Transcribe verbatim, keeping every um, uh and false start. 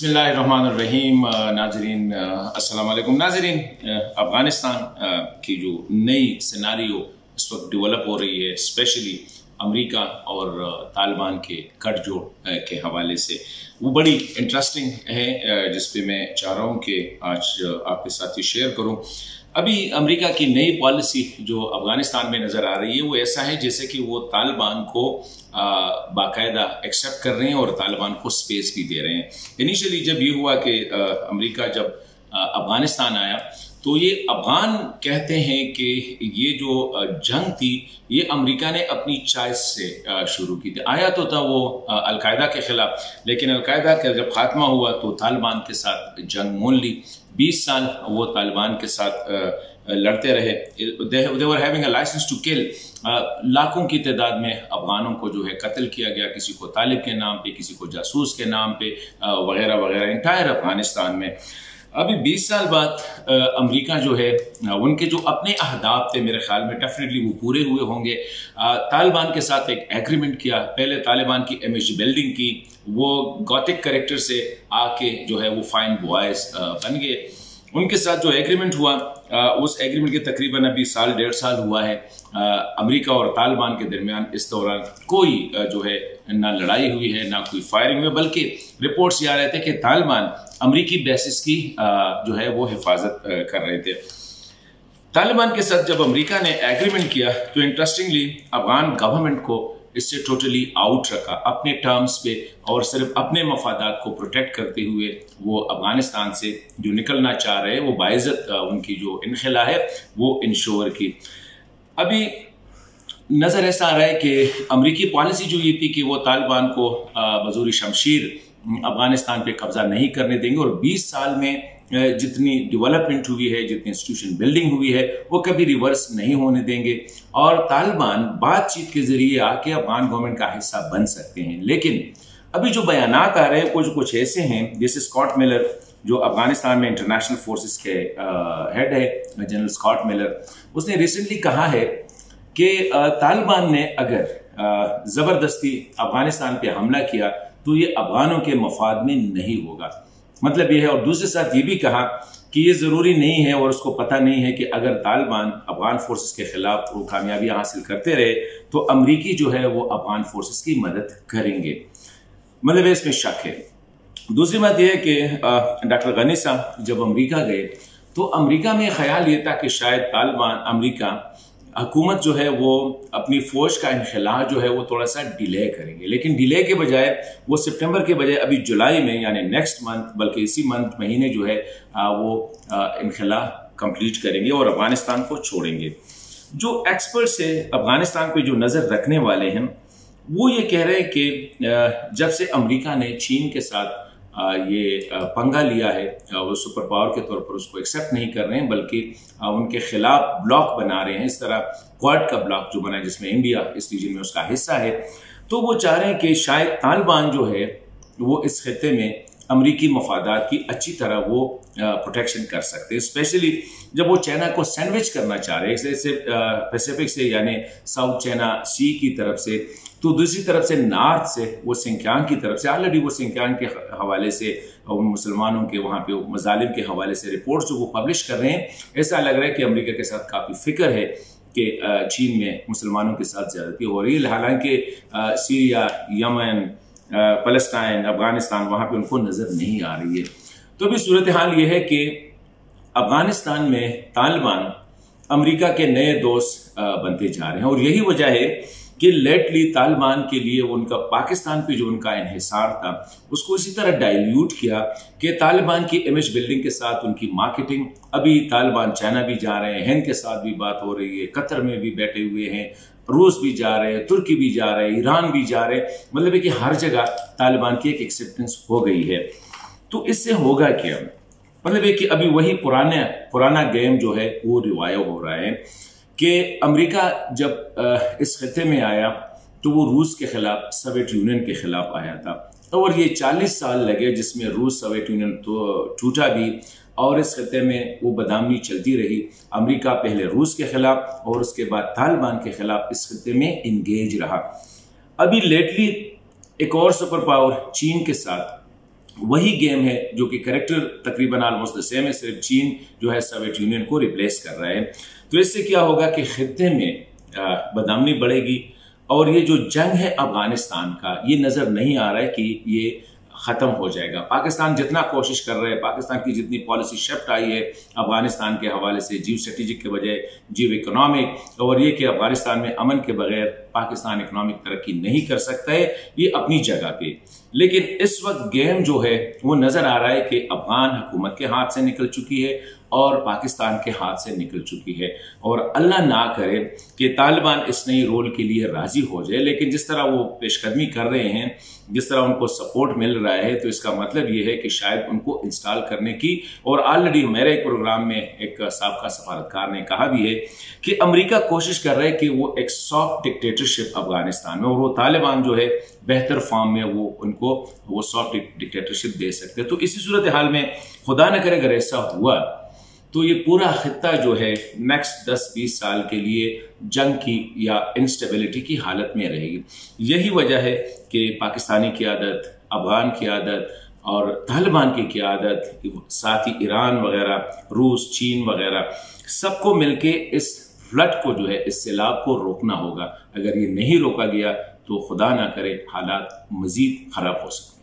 बिस्मिल्लाहिर्रहमानिर्रहीम। नाजरीन अस्सलाम वालेकुम। नाजरीन, अफ़गानिस्तान की जो नई सिनारियो इस वक्त डेवलप हो रही है, स्पेशली अमेरिका और तालिबान के गठजोड़ के हवाले से, वो बड़ी इंटरेस्टिंग है, जिस पे मैं चाह रहा हूँ कि आज आपके साथ ही शेयर करूँ। अभी अमेरिका की नई पॉलिसी जो अफ़गानिस्तान में नज़र आ रही है वो ऐसा है जैसे कि वो तालिबान को बाकायदा एक्सेप्ट कर रहे हैं और तालिबान को स्पेस भी दे रहे हैं। इनिशियली जब ये हुआ कि अमेरिका जब अफ़गानिस्तान आया तो ये अफ़गान कहते हैं कि ये जो जंग थी ये अमेरिका ने अपनी चॉइस से शुरू की थी। आया तो था वो अलकायदा के खिलाफ, लेकिन अलकायदा का जब खात्मा हुआ तो तालिबान के साथ जंग मोल ली। बीस साल वो तालिबान के साथ लड़ते रहे। They were having a license to kill. लाखों की तादाद में अफगानों को जो है कत्ल किया गया, किसी को तालिब के नाम पे, किसी को जासूस के नाम पे, वगैरह वगैरह, इंटायर अफगानिस्तान में। अभी बीस साल बाद अमेरिका जो है उनके जो अपने अहदाफ थे मेरे ख्याल में डेफिनेटली वो पूरे हुए होंगे। तालिबान के साथ एक एग्रीमेंट किया, पहले तालिबान की इमेज बिल्डिंग की, वो गॉथिक कैरेक्टर से आके जो है वो फाइन बॉयज बन गए। उनके साथ जो एग्रीमेंट हुआ उस एग्रीमेंट के तकरीबन अभी साल डेढ़ साल हुआ है। अमेरिका और तालिबान के दरमियान इस दौरान कोई जो है ना लड़ाई हुई है ना कोई फायरिंग हुई, बल्कि रिपोर्ट्स ये आ रहे थे कि तालिबान अमेरिकी बेसिस की जो है वो हिफाजत कर रहे थे। तालिबान के साथ जब अमेरिका ने एग्रीमेंट किया तो इंटरेस्टिंगली अफगान गवर्नमेंट को इससे टोटली आउट रखा अपने टर्म्स पे, और सिर्फ अपने मफादात को प्रोटेक्ट करते हुए वो अफगानिस्तान से जो निकलना चाह रहे हैं वो बाइज़्ज़त उनकी जो इनखिला है वो इंश्योर की। अभी नज़र ऐसा आ रहा है कि अमेरिकी पॉलिसी जो ये थी कि वो तालिबान को बज़ूर शमशीर अफगानिस्तान पे कब्जा नहीं करने देंगे, और बीस साल में जितनी डेवलपमेंट हुई है, जितनी इंस्टीट्यूशन बिल्डिंग हुई है, वो कभी रिवर्स नहीं होने देंगे, और तालिबान बातचीत के जरिए आके अफगान गवर्नमेंट का हिस्सा बन सकते हैं। लेकिन अभी जो बयानात आ रहे हैं कुछ कुछ ऐसे हैं, जैसे स्कॉट मिलर जो अफगानिस्तान में इंटरनेशनल फोर्सेस के हेड है, जनरल स्कॉट मिलर, उसने रिसेंटली कहा है कि तालिबान ने अगर ज़बरदस्ती अफगानिस्तान पे हमला किया तो ये अफगानों के मफाद में नहीं होगा। मतलब ये है, और दूसरे साथ ये भी कहा कि ये ज़रूरी नहीं है और उसको पता नहीं है कि अगर तालिबान अफगान फोर्सेस के खिलाफ वो कामयाबी हासिल करते रहे तो अमरीकी जो है वो अफगान फोर्सेस की मदद करेंगे। मतलब इसमें शक है। दूसरी बात यह है कि डॉक्टर गनी साहब जब अमेरिका गए तो अमेरिका में ख्याल ये था कि शायद तालिबान अमेरिका हुकूमत जो है वो अपनी फौज का इनखला जो है वो थोड़ा सा डिले करेंगे, लेकिन डिले के बजाय वो सितंबर के बजाय अभी जुलाई में, यानी नेक्स्ट मंथ, बल्कि इसी मंथ महीने जो है वो इनखला कंप्लीट करेंगे और अफगानिस्तान को छोड़ेंगे। जो एक्सपर्ट्स है अफगानिस्तान पे जो नज़र रखने वाले हैं वो ये कह रहे हैं कि जब से अमेरिका ने चीन के साथ ये पंगा लिया है, वो सुपर पावर के तौर पर उसको एक्सेप्ट नहीं कर रहे हैं, बल्कि उनके खिलाफ ब्लॉक बना रहे हैं। इस तरह क्वाड का ब्लॉक जो बना है जिसमें इंडिया इस रीजन में उसका हिस्सा है, तो वो चाह रहे हैं कि शायद तालिबान जो है वो इस खित्ते में अमरीकी मफादात की अच्छी तरह वो प्रोटेक्शन कर सकते हैं, स्पेशली जब वो चाइना को सैंडविच करना चाह रहे हैं जैसे पैसिफिक से, यानी साउथ चाइना सी की तरफ से, तो दूसरी तरफ से नॉर्थ से वो सिंकियांग की तरफ से। ऑलरेडी वो सिंकियांग के हवाले से उन मुसलमानों के वहाँ पे मजालिम के हवाले से रिपोर्ट्स जो वो पब्लिश कर रहे हैं, ऐसा लग रहा है कि अमेरिका के साथ काफ़ी फिक्र है कि चीन में मुसलमानों के साथ ज़्यादती हो रही है। हालांकि सीरिया, यमन, फलस्तीन, अफगानिस्तान, वहाँ पे उनको नज़र नहीं आ रही है। तो अभी सूरत हाल ये है कि अफगानिस्तान में तालिबान अमेरिका के नए दोस्त बनते जा रहे हैं, और यही वजह है कि लेटली तालिबान के लिए उनका पाकिस्तान पे जो उनका इन्हिसार था उसको इसी तरह डाइल्यूट किया कि तालिबान की इमेज बिल्डिंग के साथ उनकी मार्केटिंग। अभी तालिबान चाइना भी जा रहे हैं, हिंद के साथ भी बात हो रही है, कतर में भी बैठे हुए हैं, रूस भी जा रहे हैं, तुर्की भी जा रहे हैं, ईरान भी जा रहे हैं। मतलब है कि हर जगह तालिबान की एक एक्सेप्टेंस हो गई है। तो इससे होगा क्या? मतलब है कि अभी वही पुराने पुराना गेम जो है वो रिवाइव हो रहा है कि अमेरिका जब इस खित्ते में आया तो वो रूस के खिलाफ, सोवियत यूनियन के खिलाफ आया था, और ये चालीस साल लगे जिसमें रूस सोवियत यूनियन तो टूटा भी, और इस खित्ते में वो बदनामी चलती रही। अमेरिका पहले रूस के खिलाफ और उसके बाद तालिबान के खिलाफ इस खित्ते में इंगेज रहा। अभी लेटली एक और सुपर पावर चीन के साथ वही गेम है जो कि करेक्टर तकरीबन ऑलमोस्ट द सेम है, सिर्फ चीन जो है सोवियत यूनियन को रिप्लेस कर रहा है। तो इससे क्या होगा कि खित्ते में बदनामी बढ़ेगी और ये जो जंग है अफगानिस्तान का, ये नज़र नहीं आ रहा है कि ये ख़त्म हो जाएगा। पाकिस्तान जितना कोशिश कर रहे हैं, पाकिस्तान की जितनी पॉलिसी शिफ्ट आई है अफगानिस्तान के हवाले से, जियो स्ट्रेटेजिक के बजाय जियो इकोनॉमिक, और ये कि अफगानिस्तान में अमन के बगैर पाकिस्तान इकोनॉमिक तरक्की नहीं कर सकता है, ये अपनी जगह पे। लेकिन इस वक्त गेम जो है वो नज़र आ रहा है कि अफगान हुकूमत के हाथ से निकल चुकी है और पाकिस्तान के हाथ से निकल चुकी है। और अल्लाह ना करे कि तालिबान इस नई रोल के लिए राजी हो जाए, लेकिन जिस तरह वो पेशकदमी कर रहे हैं, जिस तरह उनको सपोर्ट मिल रहा है, तो इसका मतलब ये है कि शायद उनको इंस्टॉल करने की, और ऑलरेडी मेरे एक प्रोग्राम में एक साबका सफारतकार ने कहा भी है कि अमेरिका कोशिश कर रहा है कि वो एक सॉफ्ट डिक्टेटरशिप अफगानिस्तान में, और वो तालिबान जो है बेहतर फॉर्म में वो उनको वो सॉफ्ट डिक्टेटरशिप दे सकते हैं। तो इसी सूरत हाल में खुदा न करे अगर ऐसा हुआ तो ये पूरा खित्ता जो है नेक्स्ट दस बीस साल के लिए जंग की या इंस्टेबिलिटी की हालत में रहेगी। यही वजह है कि पाकिस्तानी क़यादत, अफगान क़यादत और तालिबान की क़यादत, साथ ही ईरान वगैरह, रूस, चीन वगैरह, सबको मिलके इस फ्लड को जो है, इस सैलाब को रोकना होगा। अगर ये नहीं रोका गया तो खुदा ना करे हालात मजीद खराब हो सकते हैं।